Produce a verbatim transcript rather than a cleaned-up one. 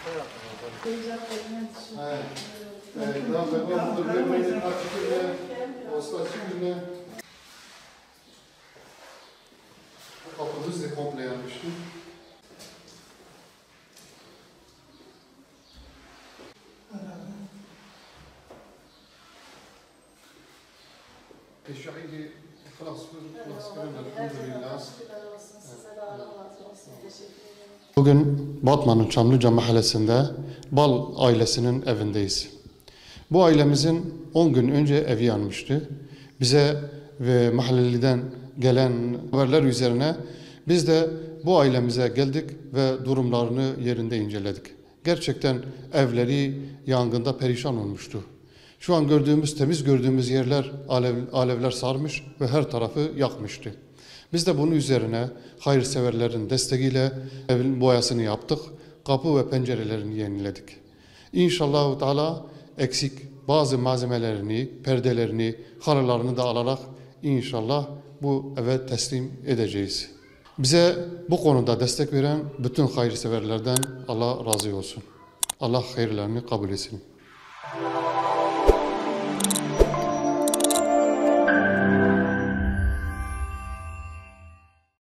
Kapımız da komple yanmıştı. Teşekkür خلاص خلاص elhamdülillah. Bugün Batman'ın Çamlıca mahallesinde Bal ailesinin evindeyiz. Bu ailemizin on gün önce evi yanmıştı. Bize ve mahalleliden gelen haberler üzerine biz de bu ailemize geldik ve durumlarını yerinde inceledik. Gerçekten evleri yangında perişan olmuştu. Şu an gördüğümüz, temiz gördüğümüz yerler alev, alevler sarmış ve her tarafı yakmıştı. Biz de bunun üzerine hayırseverlerin desteğiyle evin boyasını yaptık. Kapı ve pencerelerini yeniledik. İnşallah Teala eksik bazı malzemelerini, perdelerini, halılarını da alarak inşallah bu eve teslim edeceğiz. Bize bu konuda destek veren bütün hayırseverlerden Allah razı olsun. Allah hayırlarını kabul etsin.